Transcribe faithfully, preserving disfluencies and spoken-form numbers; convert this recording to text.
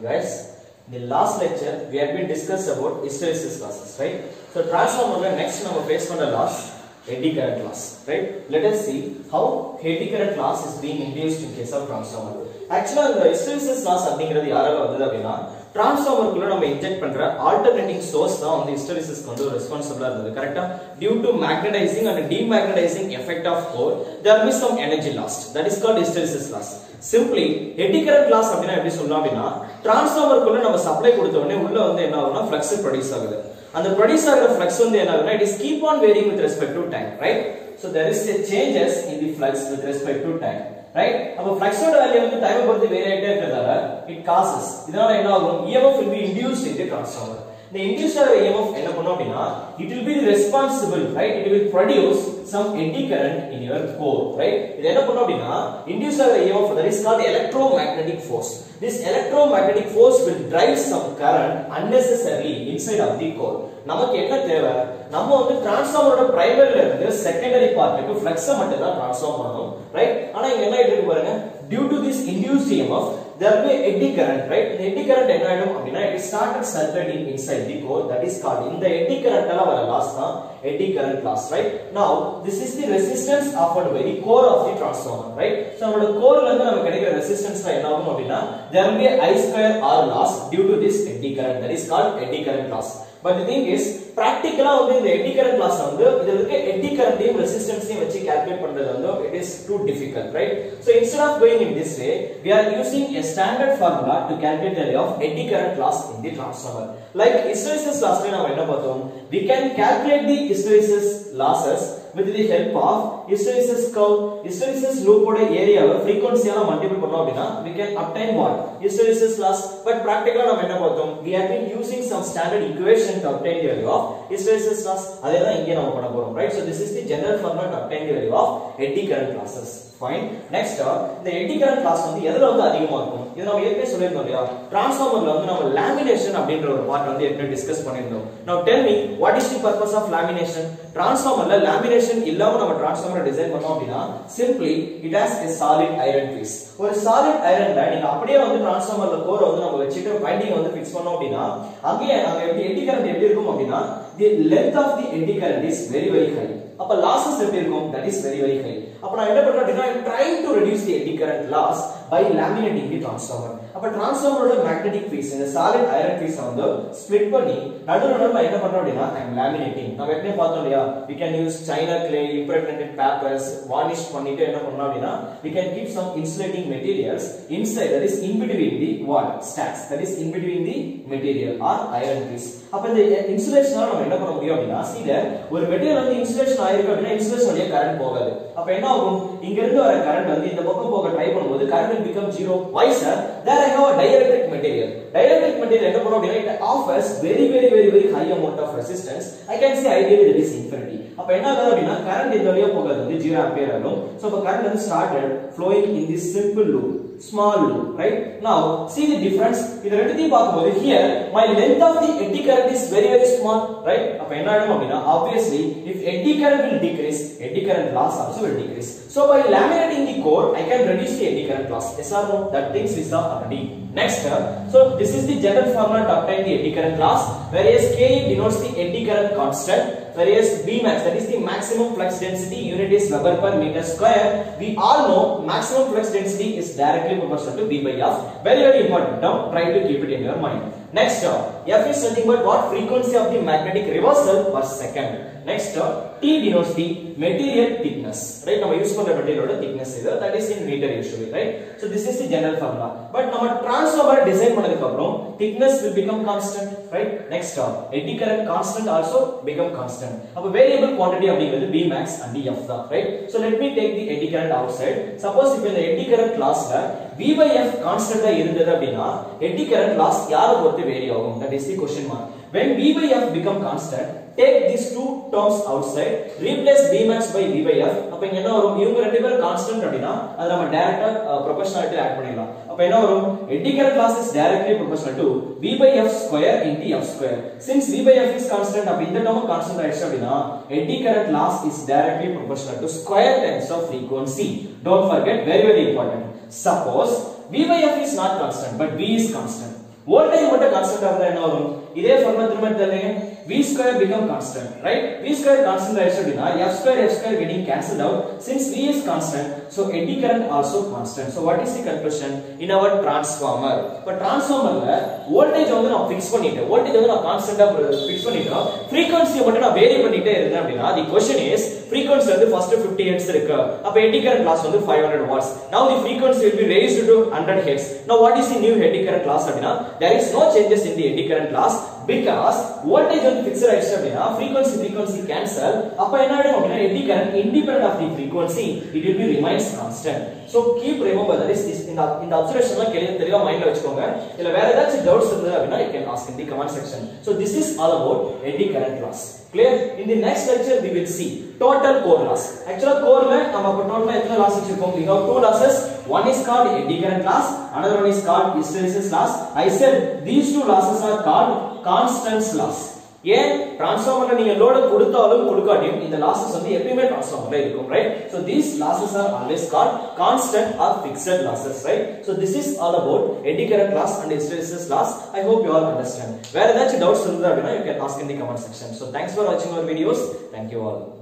guys. In the last lecture we have been discussed about hysteresis losses, right? So transformer next we face on the loss eddy current loss, right? Let us see how eddy current loss is being induced in case of transformer. Actually the hysteresis loss அப்படிங்கிறது யாரால வந்தது அப்படினா transformer-குள்ள நம்ம inject பண்ற alternating source தான் வந்து hysteresis க்கு responsible இருந்தது. கரெக்ட்டா? Due to magnetizing and demagnetizing effect of core, there will be some energy lost. That is called hysteresis loss. Simply eddy current loss அப்படினா எப்படி சொல்லலாம் அப்படினா transformer-குள்ள நம்ம சப்ளை கொடுத்த உடனே உள்ள வந்து என்ன ஆகும்னா flux ப்ரொடியூஸ் ஆகுது. அந்த ப்ரொடியூஸ் ஆகுற flux வந்து என்ன ஆகும்னா it is keep on varying with respect to time, right? So there is a changes in the flux with respect to time, right? அப்ப flux ஓட வேல்யூ வந்து டைம் பொறுத்து வேரி ஆயிட்டே இருக்கறதால it causes இதனால என்ன ஆகும் E M F will be induced in the transformer. The induced E M F என்ன பண்ணும் அப்படினா it will be responsible, right? It will produce some eddy current in your core, right? இது என்ன பண்ணும் அப்படினா induced E M F that is called electromagnetic force. This electromagnetic force will drive some current unnecessarily inside of the core. நமக்கு என்ன தேவை நம்ம வந்து டிரான்ஸ்ஃபார்மரோட பிரைமரில இருந்து செகண்டரி பார்ட்டுக்கு ஃப்ளக்ஸ் மட்டும் தான் டிரான்ஸ்ஃபார்ம் பண்ணனும், ரைட்? ஆனா இங்க என்ன ஆயிட்டு இருக்கு பாருங்க, due to this induced E M F there will be eddy current, right? The eddy current என்ன ஆயிடும் அப்படினா it started circulating inside the core, that is called இந்த eddy current ல வர லாஸ் தான் eddy current loss, right? Now this is the resistance offered by the core of the transformer, right? So நம்மளோட கோர்ல இருந்து நமக்கு கிடைக்கிற ரெசிஸ்டன்ஸ் என்ன ஆகும் அப்படினா there will be I square R loss due to this eddy current, that is called eddy current loss. But the thing is practically வந்து இந்த eddy current loss வந்து இதுல இருக்க eddy current ஐயும் resistance ஐயும் வச்சு கால்குலேட் பண்றது வந்து it is too difficult, right? So instead of going in this way we are using a standard formula to calculate the value of eddy current loss in the transformer. Like hysteresis loss ல நாம என்ன பார்த்தோம், we can calculate the hysteresis losses with the help of hysteresis curve. Hysteresis loop ஓட ஏரியாவை frequency-ஆல multiple பண்ணோம் அப்படினா we can obtain what hysteresis loss. But practically நாம என்ன பார்த்தோம், we have been using some standard equation to obtain the value of hysteresis loss. அதே தான் இங்க நாம பண்ண போறோம், right? So this is the general formula to obtain the value of eddy current losses. Fine. Next the eddy current loss வந்து எதுல வந்து அதிகமா இருக்கும், இது நாம ஏற்கனவே சொல்லிருந்தோம் இல்லையா, டிரான்ஸ்ஃபார்மர்ல வந்து நம்ம லேமினேஷன் அப்படிங்கற ஒரு பார்ட் வந்து ஏற்கனவே டிஸ்கஸ் பண்ணிருந்தோம். Now tell me what is the purpose of lamination? டிரான்ஸ்ஃபார்மர்ல லேமினேஷன் இல்லாம நம்ம டிரான்ஸ்ஃபார்மரை டிசைன் பண்ணோம் அப்படினா simply it has a solid iron piece. ஒரு solid ironல நீங்க அப்படியே வந்து டிரான்ஸ்ஃபார்மர்ல கோர் வந்து நம்ம வச்சிட்டு வைண்டிங் வந்து ஃபிக்ஸ் பண்ணோம் அப்படினா அங்க அங்க eddy current எப்படி இருக்கும் அப்படினா the length of the eddy current is very very high. அப்ப losses எப்படி இருக்கும், that is very very high. அப்ப நான் என்ன பண்றேன் அப்படினா I am trying to reduce the eddy current loss by laminating the transformer. அப்ப டிரான்ஸ்ஃபார்மரோட magnetic piece இந்த solid iron piece வந்து split பண்ணி நடுவுல நடுவுல என்ன பண்றோம் அப்படினா I am laminating. நம்ம ஏற்கனவே பார்த்தோம் இல்லையா, we can use china clay, impregnated papers, varnish பண்ணிட்டு என்ன பண்ணலாம் அப்படினா we can keep some insulating materials inside, that is in between the what stacks, that is in between the material or iron piece. அப்ப இந்த இன்சுலேஷனால நம்ம என்ன பண்ண முடியும் அப்படினா see there ஒரு மெட்டீரியல் வந்து இன்சுலேஷன் ஆயிருக்கு அப்படினா இன்சுலேஷன் வழியா கரண்ட் போகாது. அப்ப என்ன ஆகும், இங்க இருந்து வர கரண்ட் வந்து இந்த பக்கம் போக ட்ரை பண்ணும்போது current will become zero. Why sir? There I have a dielectric material. Dielectric material என்ன பண்ணும் அப்படினா it offers very very very very high amount of resistance. I can say ideally that is infinity. அப்ப என்ன ஆகுது அப்படினா current இந்த வழியா போகாது, வந்து zero ஆம்பியர் ஆகும். So அப்ப கரண்ட் வந்து started flowing in this simple loop, small loop, right? Now see the difference. இது ரெண்டுத்தையும் பாக்கும்போது here my length of the eddy current is very very small, right? அப்ப என்ன ஆகும் அப்படினா obviously if eddy current will decrease, eddy current loss also will decrease. So by laminating the core I can reduce the eddy current loss. Yes or no? That things we saw already. Next, so this is the general formula to obtain the eddy current loss, whereas K denotes the eddy current constant, whereas V max, that is the maximum flux density, unit is Weber per meter square. We all know maximum flux density is directly proportional to V by F. Very very important term, try to keep it in your mind. Next term, F is nothing but what frequency of the magnetic reversal per second. Next term, T denotes the material thickness, right? நம்ம use பண்ற மெட்டீரியலோட thickness இது, that is in meter usually, right? So this is the general formula. But நம்ம transformer design பண்ணதுக்கு அப்புறம் thickness will become constant, right? Next term, eddy current constant also become constant. அப்ப variable quantity அப்படிங்கிறது V max and F தான், right? So let me take the eddy current outside. Suppose if இந்த eddy current lossல V by F constant ஆ இருந்தது அப்படினா eddy current loss யார பொறுத்து vary ஆகும், that is the question mark. When V by F become constant, take these two terms outside, replace V max by V by F. அப்ப இங்க என்ன வரும், இவங்க ரெண்டு பேரும் கான்ஸ்டன்ட் அப்படினா அத நம்ம டைரக்ட்டா ப்ரொபோர்ஷனாலிட்டி ஆட் பண்ணிடலாம். அப்ப என்ன வரும், eddy current loss is directly proportional to V by F square into F square. Since V by F is constant, அப்ப இந்த term constant ஆயிடுச்சு அப்படினா eddy current loss is directly proportional to square times of frequency. Don't forget, very very important. Suppose V by F is not constant but V is constant. voltage மட்டும் constant ஆகுதா என்ன வரும் இதே formula திரும்ப தெரியலங்க v square become constant right v square constant ஆயிடுச்சு அப்படினா f square f square getting cancelled out since v is constant so eddy current also constant so what is the conclusion in our transformer இப்ப transformerல voltage வந்து நான் fix பண்ணிட்டேன் voltage வந்து நான் கான்ஸ்டன்ட்டா fix பண்ணிட்டேன் frequency மட்டும் நான் vary பண்ணிட்டே இருந்தேன் அப்படினா the question is frequency வந்து first fifty hertz இருக்கு அப்ப eddy current loss வந்து five hundred watts now the frequency will be raised to one hundred hertz now what is the new eddy current loss அப்படினா there is no changes in the eddy current loss because voltage வந்து fixed ஆயிடுச்சு அப்படினா frequency frequency cancel அப்ப என்ன ஆகும் அப்படினா eddy current independent of the frequency it will be remains constant so keep remember that is in the in the observation la கேள்வி தெளிவா மைண்ட்ல வெச்சுக்கோங்க இல்ல வேற ஏதாச்சும் டவுட்ஸ் இருந்தா அப்படினா you can ask in the comment section so this is all about eddy current loss clear in the next lecture we will see total core loss actually core la நம்ம அப்ப டோட்டலா எத்தனை லாஸ் வச்சிருக்கோம் we have two losses one is called eddy current loss another one is called hysteresis loss I said these two losses are called constants loss ஏன் டிரான்ஸ்ஃபார்மர்ல நீங்க load கொடுத்தாலும் கொடுக்காட்டியும் இந்த losses வந்து எப்பவுமே டிரான்ஸ்ஃபார்மர்ல இருக்கும் right so these losses are always called constant or fixed losses right so this is all about eddy current loss and hysteresis loss I hope you all understand வேற ஏதாச்சும் doubts இருந்தா அப்படினா you can ask in the comment section so thanks for watching our videos thank you all